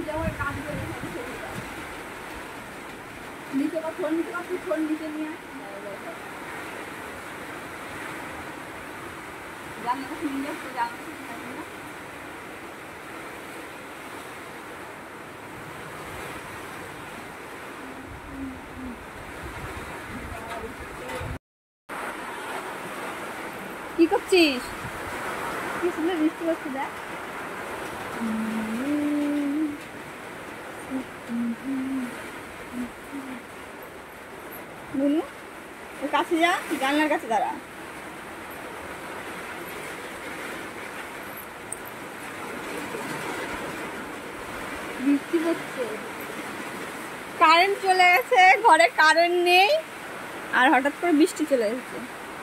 নিচে বা ফোন নিতে পারছি, ফোন নিচে নিয়ে জানলা নিয়ে যাচ্ছে, জানলা কি করছিস? কি সুন্দর বৃষ্টি হচ্ছে দেখ। বলু ওর কাছে যা, জানলার কাছে দাঁড়া। বৃষ্টি হচ্ছে, কারেন্ট চলে গেছে, ঘরে কারেন্ট নেই, আর হঠাৎ করে বৃষ্টি চলে এসেছে।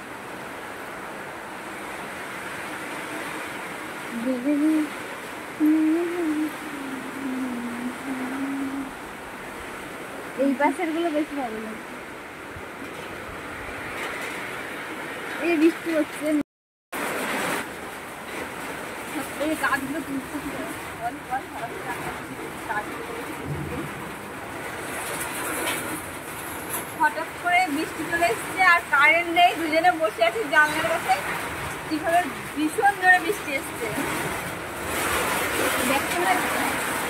এই পাশের গুলো বেশি ভালো লাগে। এই বৃষ্টি হচ্ছে, এই গাছগুলো তুলতে হঠাৎ করে বৃষ্টি চলে এসছে আর কারেন্ট নেই, দুজনে বসে আছি জানলার কাছে। কিভাবে ভীষণ জোরে বৃষ্টি এসছে দেখতে লাগছে।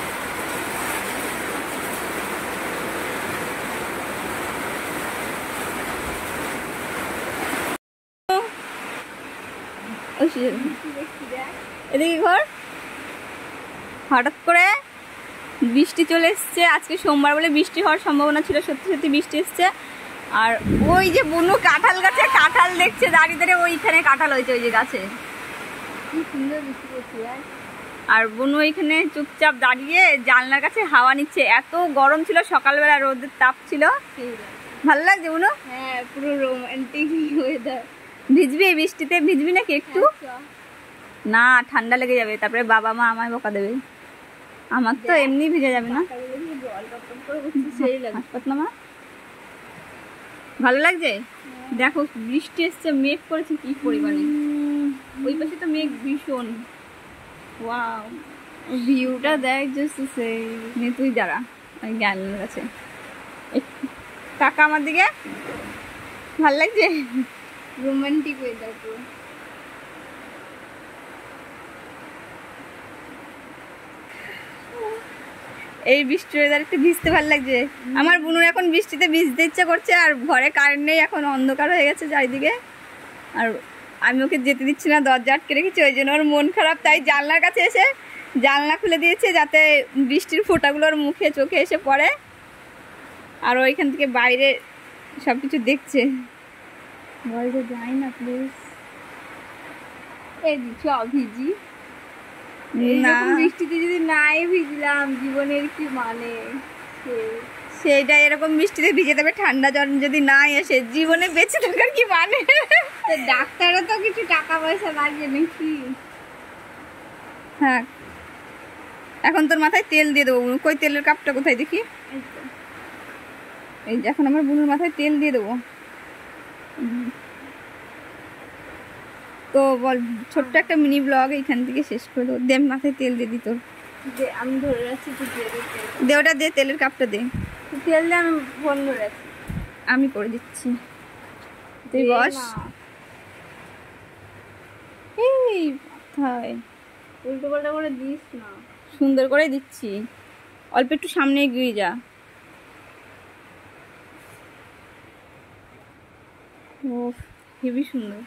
এদিকে ঘর হঠাৎ করে বৃষ্টি চলে এসছে। আজকে সোমবার বলে বৃষ্টি হওয়ার সম্ভাবনা ছিল, সত্যি সত্যি বৃষ্টি এসছে। আর ওই যে বুনু কাঁঠাল গাছে কাঁঠাল দেখছে দাঁড়িয়ে দাঁড়িয়ে, ওইখানে কাঁঠাল হয়েছে ওই যে গাছে, কি সুন্দর বৃষ্টি পড়ছে। আর বুনু ওইখানে চুপচাপ দাঁড়িয়ে জানলার কাছে হাওয়া নিচ্ছে। এত গরম ছিল সকালবেলা, রোদের তাপ ছিল, ভালো লাগছে বুনু। হ্যাঁ, পুরো রোমান্টিক ওয়েদার। ভিজবি বৃষ্টিতে? ভিজবি নাকি একটু? না, ঠান্ডা লেগে যাবে, তারপরে বাবা মা আমায় বকা দেবে। আমার তো এমনি ভিজে যাবে না। ভালো লাগছে? দেখো বৃষ্টি এসছে, মেঘ করেছে কি পরিমাণে। ওই পাশে তো মেঘ ভীষণ। ওয়াও, ভিউটা দেখ জাস্ট সেই। তুই দাঁড়া, জ্ঞানের কাছে টাকা আমার দিকে। ভাল লাগছে, রোমান্টিক ওয়েদার পুরো। এই বৃষ্টি ওয়েদার একটু ভিজতে ভালো লাগছে। আমার বুনুর এখন বৃষ্টিতে ভিজতে ইচ্ছা করছে, আর ঘরে কারেন্ট নেই, এখন অন্ধকার হয়ে গেছে চারিদিকে। আর আমি ওকে যেতে দিচ্ছি না, দরজা আটকে রেখেছি, ওই জন্য ওর মন খারাপ। তাই জানলার কাছে এসে জানলা খুলে দিয়েছে যাতে বৃষ্টির ফোঁটাগুলো ওর মুখে চোখে এসে পড়ে, আর ওইখান থেকে বাইরে সব কিছু দেখছে। বলতে যাই না প্লিজ, এই চ ভিজি না। বৃষ্টিতে যদি নাই ভিজলাম, জীবনের কি মানে? সেটা এরকম বৃষ্টিতে ভিজে দেবে, ঠান্ডা জ্বর যদি না এসে জীবনে বেঁচে থাকার কি মানে? ডাক্তারও তো কিছু টাকা পয়সা লাগে নাকি? হ্যাঁ, এখন তোর মাথায় তেল দিয়ে দেবো। কই তেলের কাপটা কোথায় দেখি? এই এখন আমার বুনুর মাথায় তেল দিয়ে দেবো। তো বল, ছোট্ট একটা মিনি ব্লগ এইখান থেকে শেষ করে দেবো। দে মাথায় তেল দিয়ে দিত, আমি ধরে রাখছি। দে ওটা দে, তেলের কাপটা দে। তেল দিয়ে আমি ফোন ধরে রাখছি, আমি করে দিচ্ছি, তুই বস। এই মাথায় উল্টো পাল্টা করে দিস না, সুন্দর করে দিচ্ছি। অল্প একটু সামনে এগিয়ে যা। ও হেবি সুন্দর।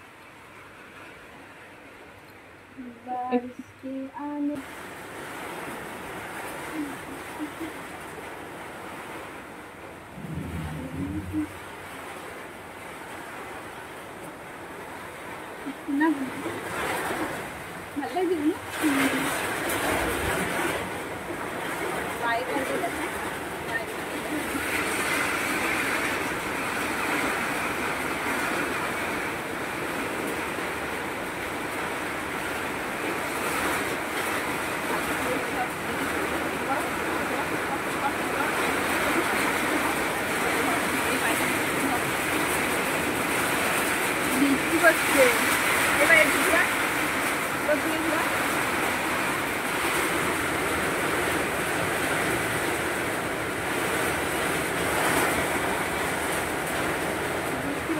না ভালো লাগছে না?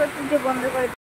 করছি যে বন্ধ করে